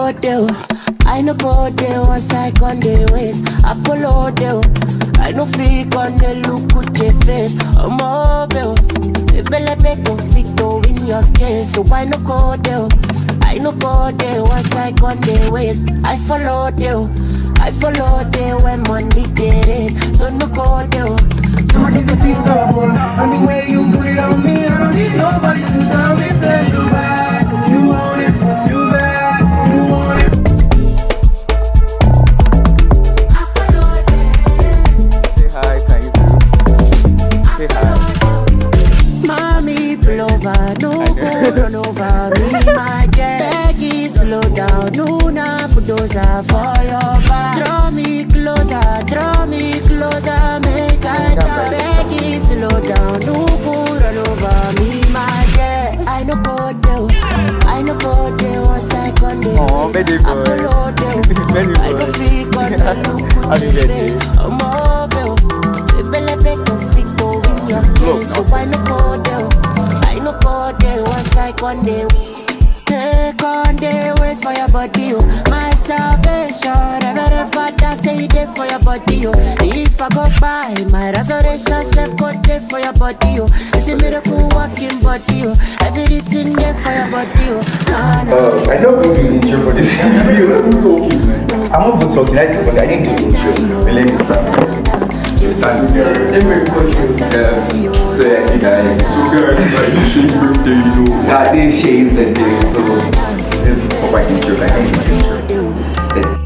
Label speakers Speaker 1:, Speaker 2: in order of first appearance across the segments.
Speaker 1: go there. I no go there once I on the ways. Apollo there. I no fake on the look at your face. I'm mobile. Belebe don't fit to win your case. So why no go there? I no go there once I on the ways. I follow there. I follow there when money get it. So no go there. So I need to feel and the way you put it on me, I don't need nobody to tell me. Say you back, you want it, you back, you want it.
Speaker 2: Say hi, thank you. Say hi.
Speaker 1: Mommy, pull over, no go run over me, my jet. Peggy, slow down, no na bulldozer for your back. Draw me closer, make I die. Peggy, slow down, no go run over me, my jet. I no go there once I con the Apollo there. I no feel gon' look good in the face. I'm mobile, belebe don't fit to win your case. So I no go there once I con the take on the ways for your body, oh. My salvation, Reverend Father say it there for your body, oh. If I go by, my resurrection self go there for your body, oh. It's a miracle walking body, oh. Everything there for your body, oh.
Speaker 2: I don't think you intro for this video. I'm talking, man. I'm not even talking, I didn't do intro. But let me start. Just stand there. So yeah, hey guys.
Speaker 3: So guys, like the Shay's birthday, you know.
Speaker 2: That day Shay's birthday, so this is for my intro. I can't do intro. Let's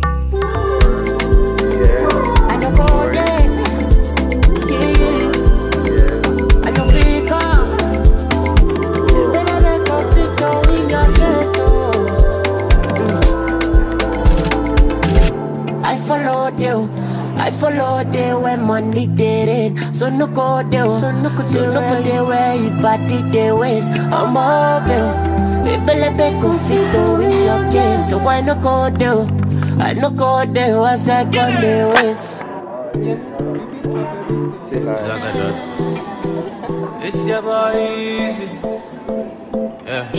Speaker 1: I follow there when money did it. So no go there. So no go there where you party the ways. I'm mobile. Belebe go fit to win your case. So why no go there? I no go there once I on the ways.
Speaker 4: It's your boy easy. Yeah.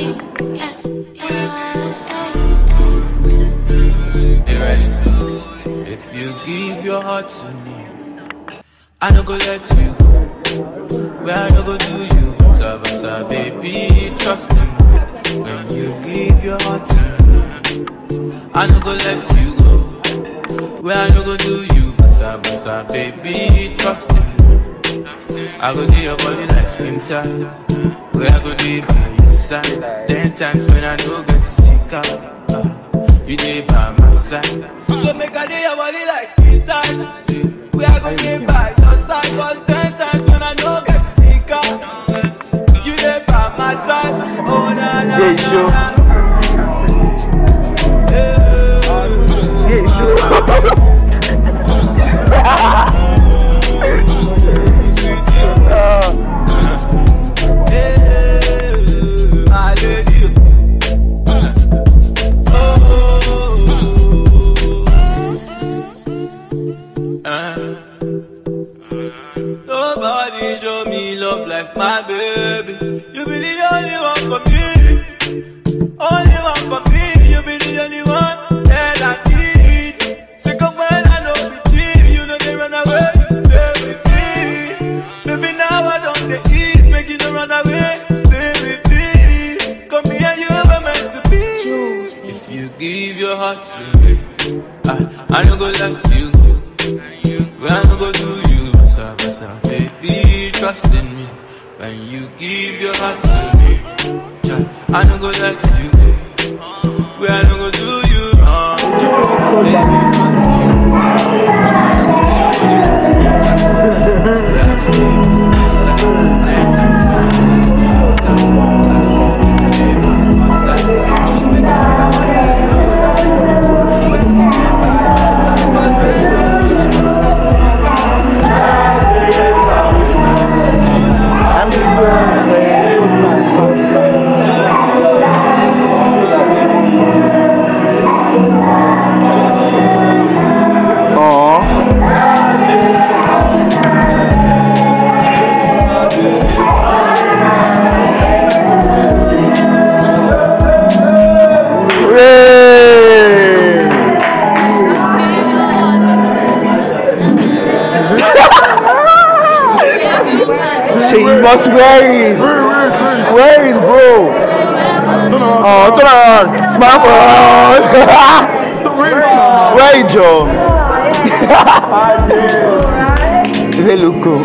Speaker 4: You ready? If you give your heart to me, I no go let you go. Where I no go do you, basa baby, trust me. When you give your heart to me, I no go let you go. Where I no go do you, basa baby, trust me. I go do your body like skin tight. Where I go do it by your side. 10 times when I no get to sneak out, you dey by my side. So make a day your body like skin tight. We are gonna get by your side. Cause 10 times when I don't get to sneak out, you dey by my side. Oh na na na na.
Speaker 2: yeah, sure.
Speaker 4: My lady. Nobody show me love like my baby. You be the only one for me. Only one for me. You be the only one that I need. Sick of when I know be cheap. You know they run away, you stay with me. Baby now I don't they eat. Make you don't run away, stay with me. Come here, you were meant to be. If you give your heart to me, I no go let you go. When I no go do you, basa, baby, trust in me. When you give your heart to me, I no go let you go. When I no go do you wrong, baby, trust in me. I no go do your body like skin tight. When I go do you, basa, 10 times when I no get to sneak out, I no go do you by my side. Don't make a body like skin tight. When you get by my side, 10 times when I no get to
Speaker 2: I'm just going to must wear it. Where is bro? Oh, turn around. Smile for us. Where is Joe? Is it look cool?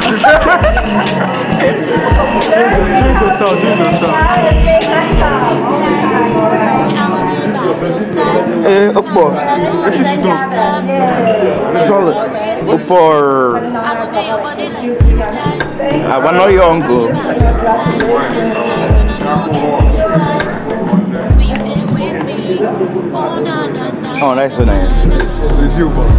Speaker 2: Upper. It is solid. Upper. I want no young girl. Oh, that's so nice. It's you, boss.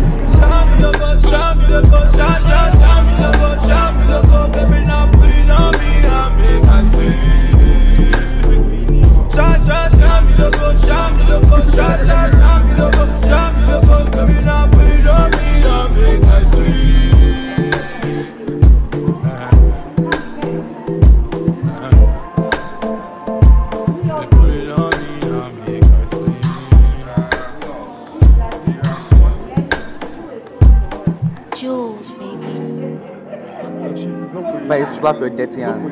Speaker 2: If I slap your dirty hands.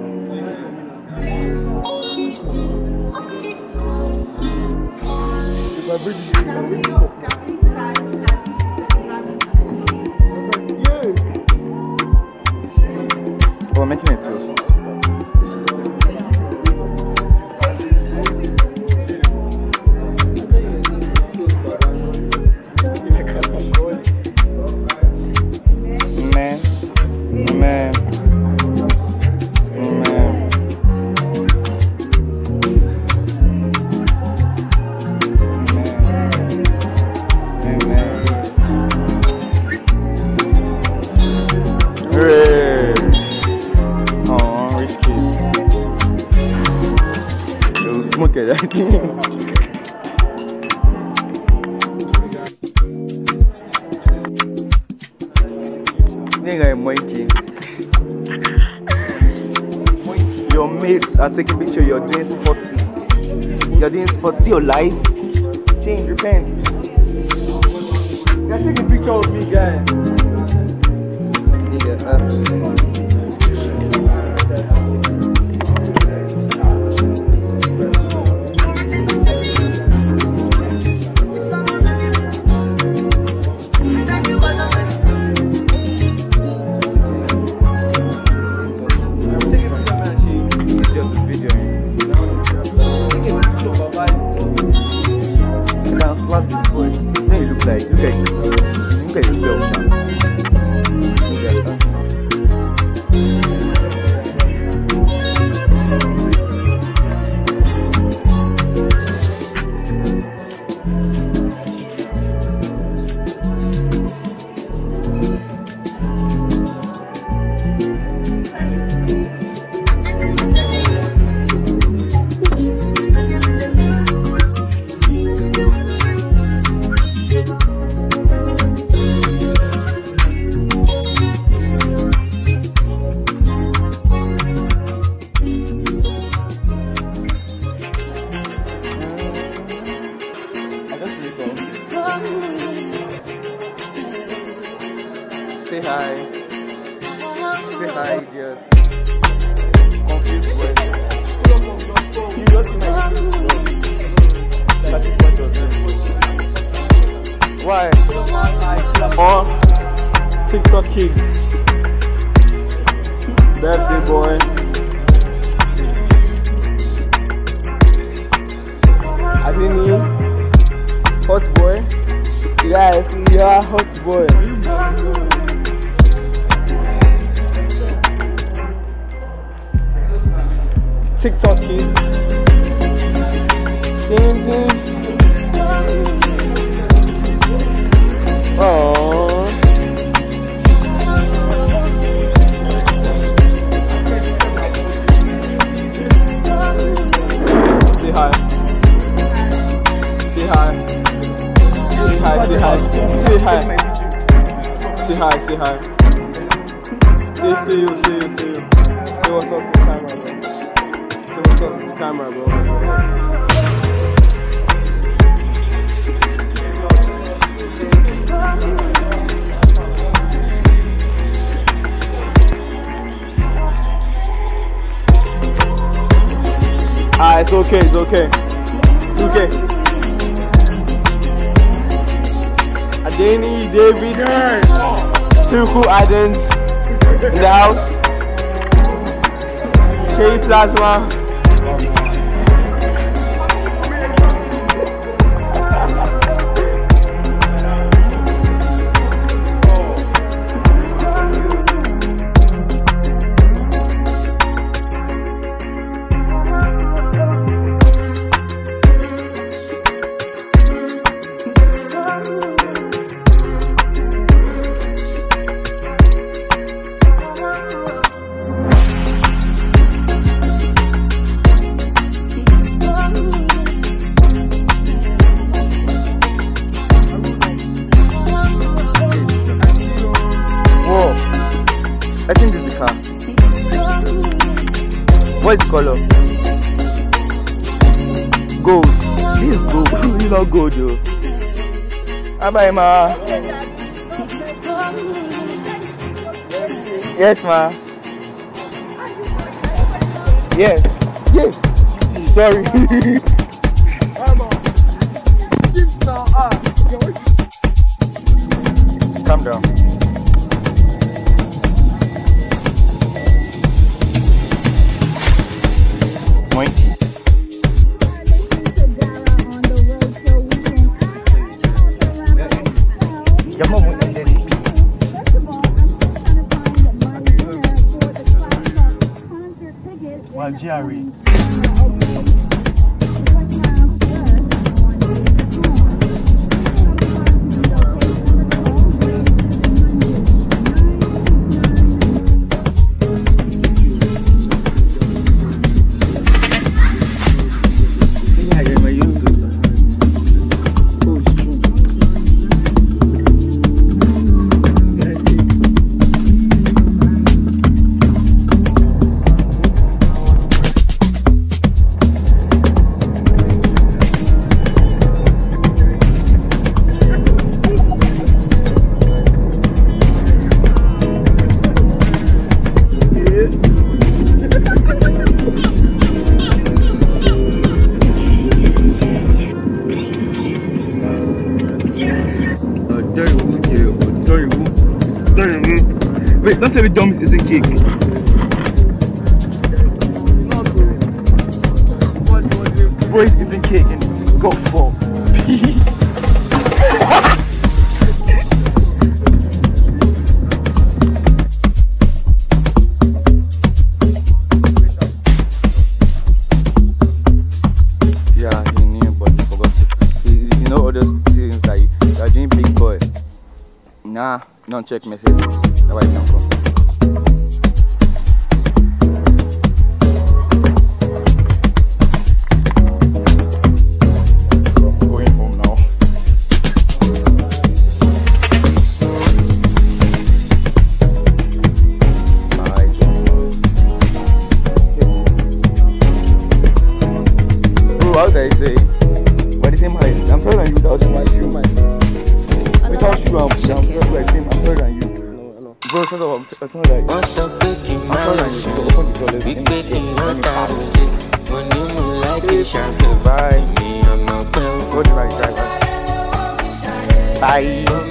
Speaker 2: We're making it toast. Smoke it, I think. Your mates are taking picture. You're doing sportsy. You're doing sportsy your life. Change, repent. You're taking picture of me, guys. Look at yourself now. Say hi. Say hi, idiots. Confused boy. You got my why? Oh, TikTok kids. Birthday boy. I didn't know. Hot boy. Yes, you are hot boy. TikTok kids. Oh. Say hi. Say hi. Say hi. Say hi. Say hi. Say hi. Say hi. See you. See you. See you. Say what's up to the camera, bro. Say what's up to the camera, bro. okay, it's okay. It's okay. Adeni, David, Tuku Adams in the house. Shay Plasma. I think this is the car. What is the color? Gold. This is gold. This is not gold, though. Bye, ma. Yes, ma. Yes. Yes. Sorry. Calm down.
Speaker 5: Jerry.
Speaker 2: Wait, don't tell me dumb isn't cake. Bro, it's eating cake and go for. Yeah, he knew, but he forgot to. You know all those things that you are doing, big boy. Nah, don't check messages. That's why you can come. Going home now. Bye. Bro, how did I say? By the same height. I'm taller than you without shoe. Without shoe, I'm taller than you. Bro, shut up, I'm taller than you. I'm taller than you, so open the door, let me pass. Bye. Go to my driver. Bye.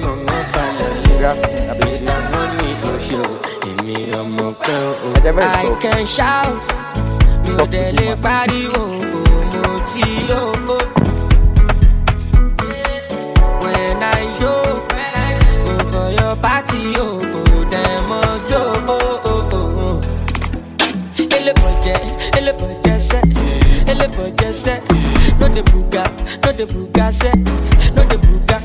Speaker 1: I can shout. When I show for your party, no the buga, set, no the buga,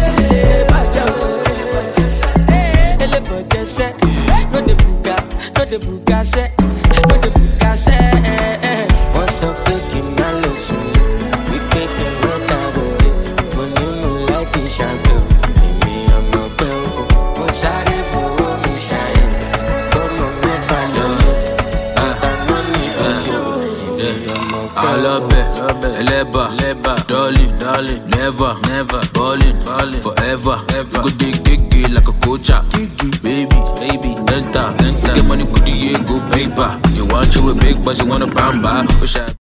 Speaker 1: set. What's up, taking my lesson? We taking what I was. When you know like the shadow, me I'm not bell. What's I for me shine? Come on, me find out. Stand money, I love it. Eleba, darling, never, ballin', forever. You go dig like a coacha, baby, enter. Get money, put the go paper. You want you a big, but you want a bamba.